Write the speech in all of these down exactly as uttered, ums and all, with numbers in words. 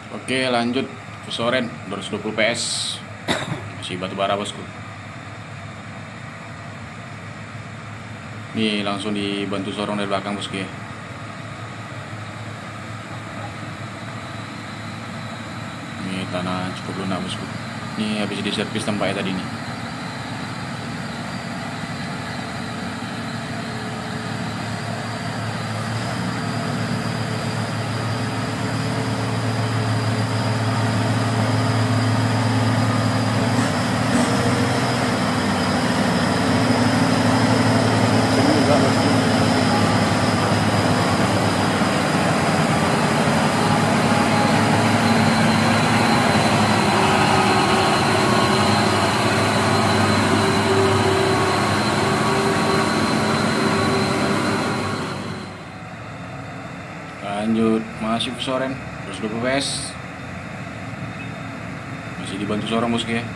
Oke, lanjut Fusoren dua ratus dua puluh P S. Masih batu bara, bosku. Nih langsung dibantu sorong dari belakang, bosku ya. Ini tanah cukup lunak, bosku. Ini habis diservis tempatnya tadi nih. Lanjut masih Fusoren dua ratus dua puluh P S. Masih dibantu sorong, bosku ya.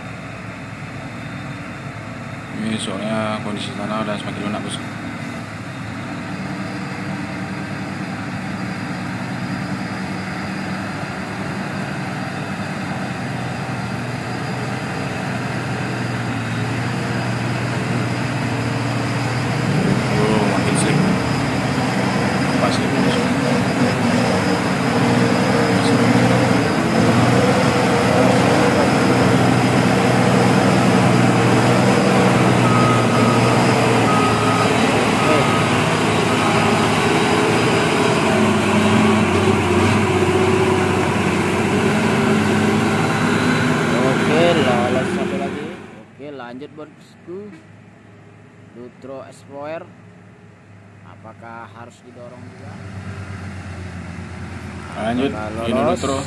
Ini soalnya kondisi tanah udah semakin lunak, bosku. Oh, makin slip. Pas slip, bosku. Lolos satu lagi. Oke, lanjut bosku. Lutro Explorer. Apakah harus didorong juga? Lanjut Apakah ini lolos? Lutro.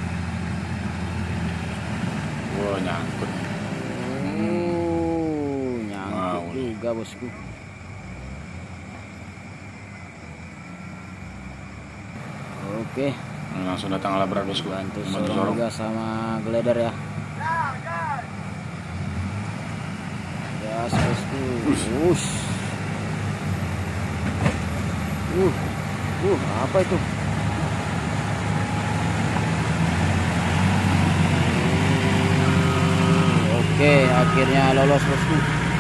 Wow, nyangkut. Uh, nyangkut Wow. juga, bosku. Oke, Langsung datang alat berat, bosku. bantu Bantu sorong sorong. juga sama glider ya. Gas, bosku. Ush. Uh, uh, apa itu? Oke, akhirnya lolos, bosku.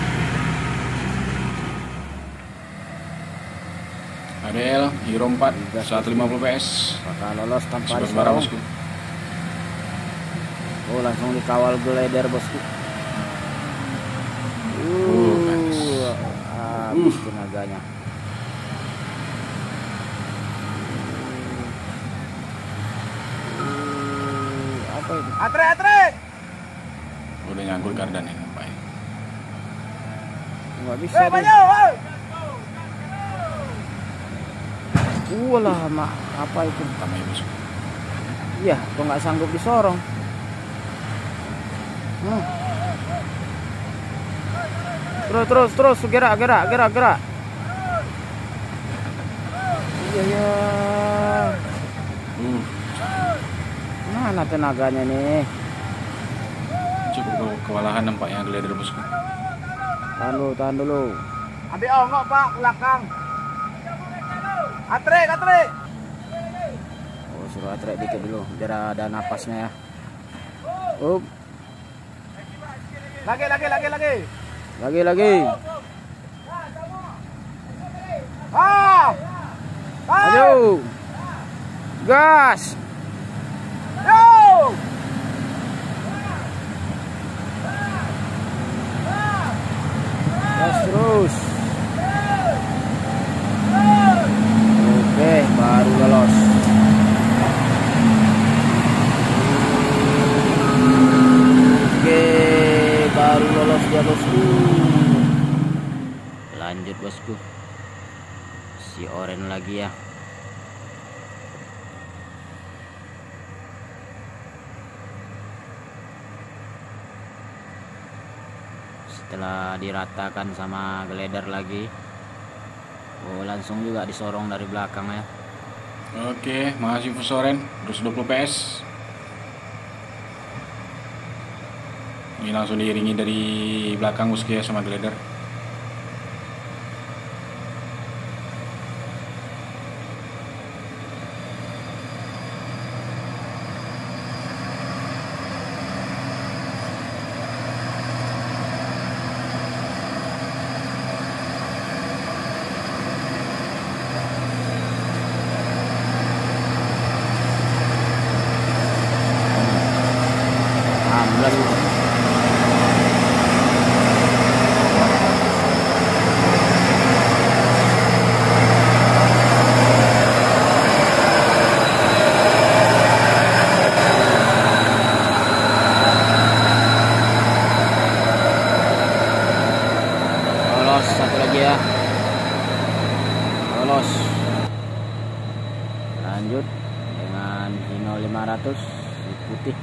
Adel Hero empat seratus lima puluh P S. Apakah lolos tanpa Sebelas bara, disorong? bosku. Oh, langsung dikawal glider, bosku. Uh, panas. Uh, habis Uh. tenaganya. Uh, apa itu? Atre, atre. Udah nyangkut kardan ini, Pak. Nggak bisa. Woi, dia. maju, woi. Uh, lah, mak, apa itu? Tamanya, bosku. Iya, kok nggak sanggup disorong. Hmm. Terus, terus, terus, gerak, gerak, gerak, gerak. Iya, ya. Uh, Mana tenaganya nih? cukup ke- kewalahan nampaknya glider, bosku. Tahan dulu, tahan dulu. Ambil ongok, Pak, belakang. Atre, atre. Oh, suruh atrek dikit dulu, biar ada napasnya ya. Up, Lagi, lagi, lagi, lagi. lagi, lagi. Ah. Ah. Maju. Gas. Yo. Gas terus. Oke, baru lolos. Oke, baru lolos dia, bosku. Lanjut, bosku. Si oren lagi ya. Setelah diratakan sama glider lagi, oh, langsung juga disorong dari belakang ya. Oke, masih Fusoren dua ratus dua puluh P S. Ini langsung diiringi dari belakang, bosku ya, sama glider. enam belas. Lolos satu lagi ya. Lolos. Lanjut dengan Hino lima ratus putih.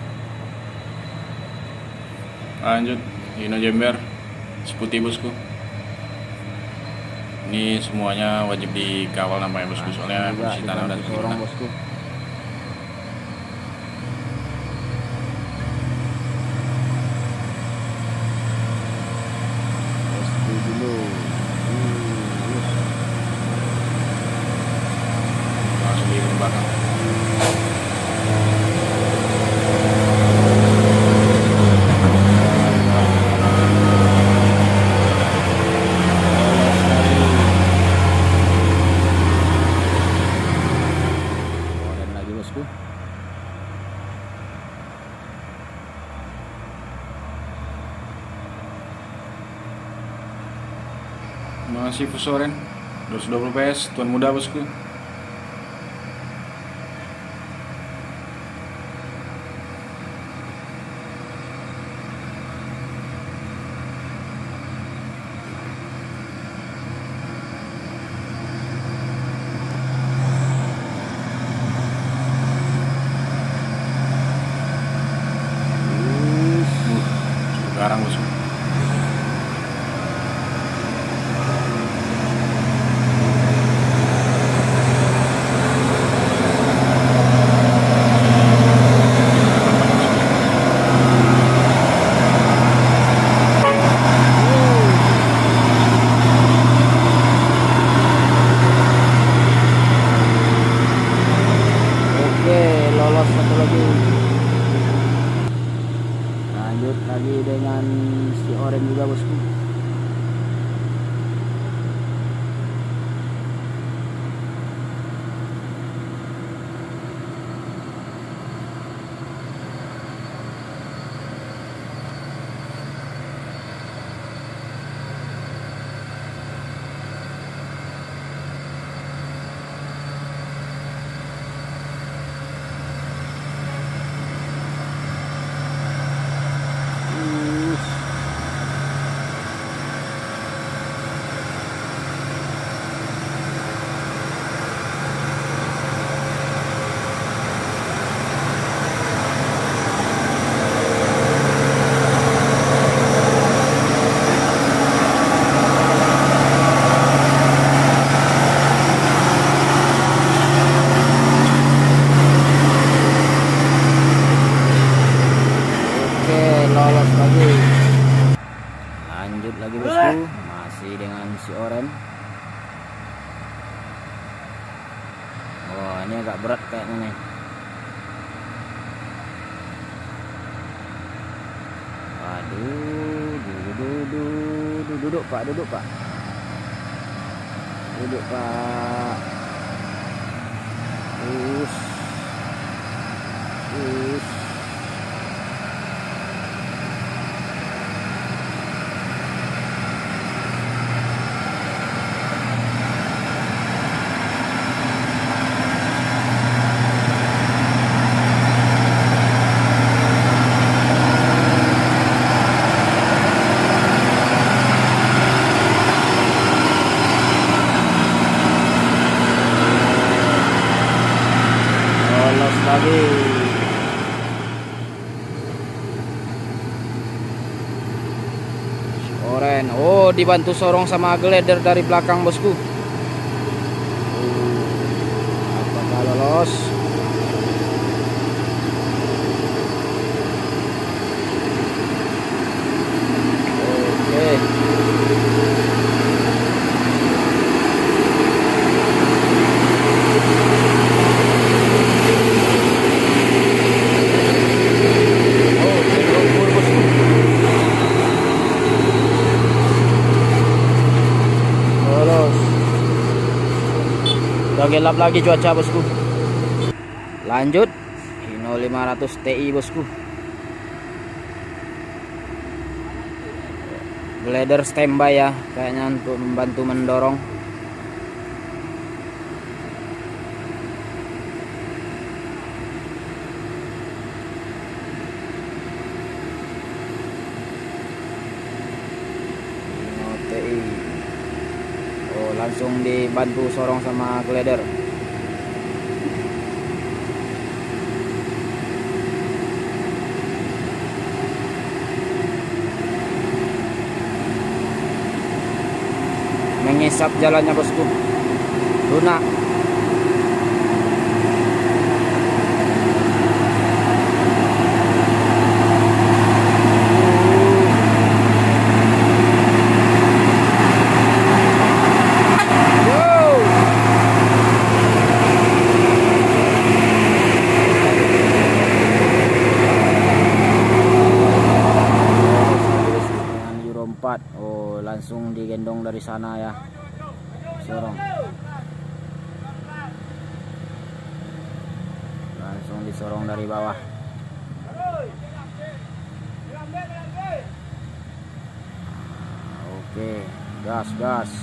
Lanjut Hino Jember seputih bosku. Ini semuanya wajib dikawal nampaknya bosku, soalnya posisi tanah udah sorong bosku. Bosku dulu. Langsung di belakang. Masih Fusoren dua ratus dua puluh P S, tuan muda bosku. Garang bosku. Lolos satu lagi. Lanjut lagi dengan si orange juga bosku. Lolos lagi. Lanjut lagi bosku, masih dengan si oren. Wah, ini agak berat kayaknya nih. Waduh, duduk, duduk, duduk pak, duduk pak, duduk pak. Us, us. Lagi oren, oh dibantu sorong sama glider dari belakang bosku. Apakah lolos? Oke. Udah gelap lagi cuaca bosku. Lanjut Hino lima ratus T I bosku. glider standby ya kayaknya untuk membantu mendorong. T I. Oh, langsung dibantu sorong sama glider. Mengisap jalannya bosku. Lunak. Oh, langsung digendong dari sana ya, sorong, langsung disorong dari bawah. Oke, gas gas.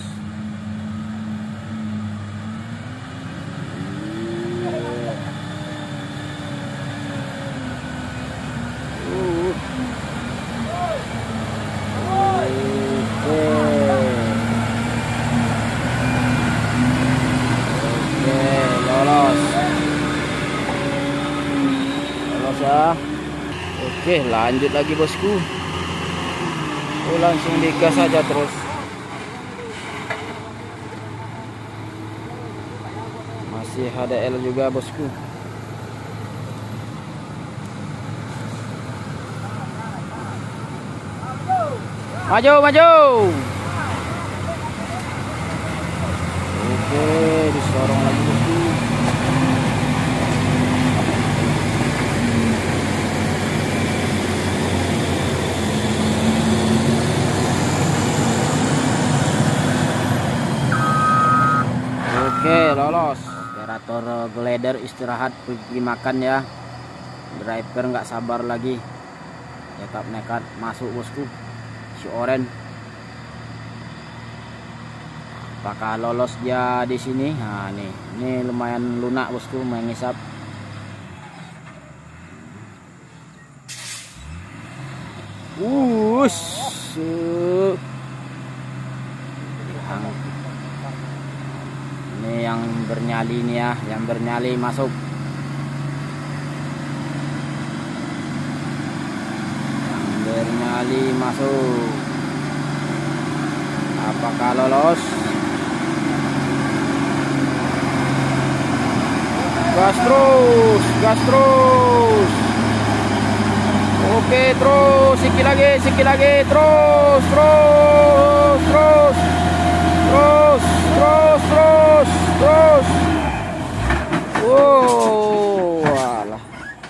Oke, lanjut lagi bosku. Oh, langsung digas saja terus. Masih H D L juga bosku. Maju, maju. Oke, disorong lagi bosku. Oke, lolos. Operator glider istirahat, pergi makan ya. Driver nggak sabar lagi, tetap nekat masuk bosku. Si Oren, apakah lolos dia di sini? Nah, nih, ini lumayan lunak bosku, mengisap. Us, ini yang bernyali nih ya, yang bernyali masuk. Yang bernyali masuk. Apakah lolos? Gas terus, gas terus. Oke, terus, sikit lagi, sikit lagi, terus, terus, terus, terus, terus, terus, terus. Wow, walah.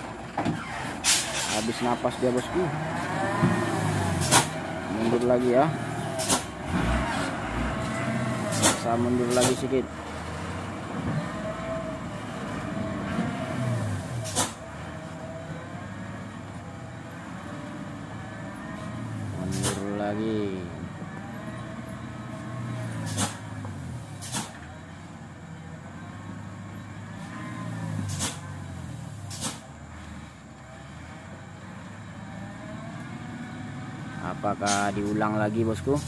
Habis napas dia bosku. Mundur lagi ya. Saya mundur lagi sedikit. Mundur lagi. Apakah diulang lagi bosku?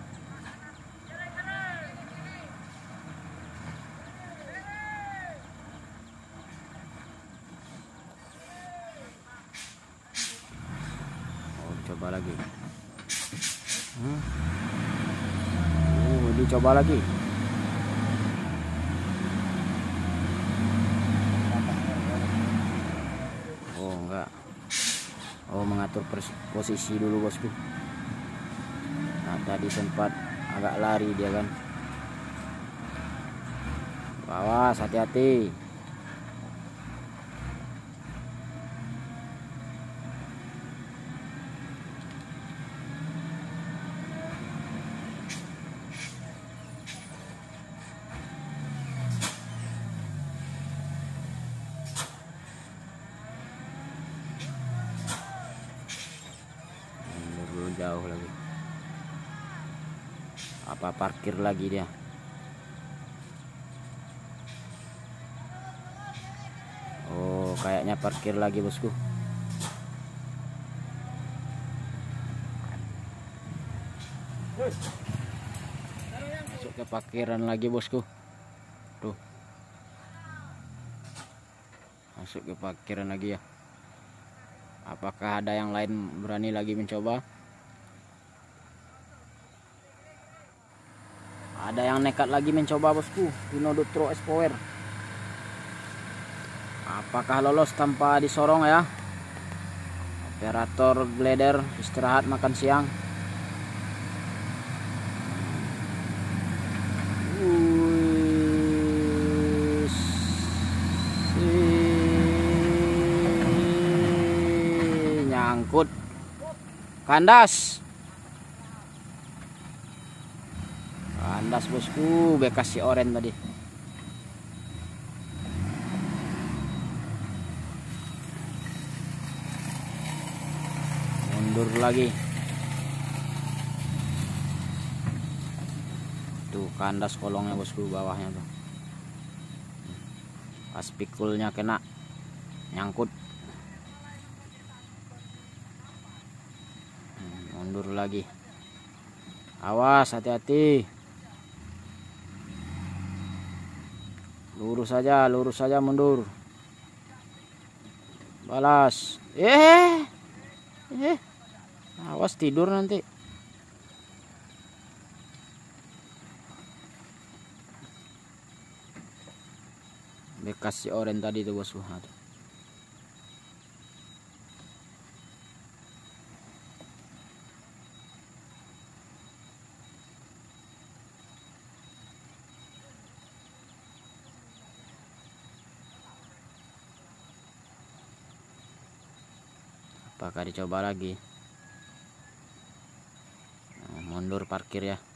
Oh, coba lagi. Hmm. Oh, dicoba lagi. Oh, enggak. Oh, mengatur posisi dulu bosku. Nah, tadi sempat agak lari dia kan. Awas, hati-hati. Jauh lagi. Apa parkir lagi dia? Oh, kayaknya parkir lagi bosku. Masuk ke parkiran lagi bosku. Tuh. Masuk ke parkiran lagi ya. Apakah ada yang lain berani lagi mencoba? Ada yang nekat lagi mencoba bosku. Hino Dutro S Power. Apakah lolos tanpa disorong ya? Operator glider istirahat makan siang. Uish. Nyangkut. Kandas. Kandas bosku, bekas si oren tadi. Mundur lagi. Tuh kandas kolongnya bosku, bawahnya tuh. Pas pikulnya kena, nyangkut. Mundur lagi. Awas, hati-hati. Lurus saja, lurus saja, mundur. Balas. Eh. Eh. Awas tidur nanti. Bekas si oren tadi tuh bosku. Apakah dicoba lagi? Nah, mundur parkir ya.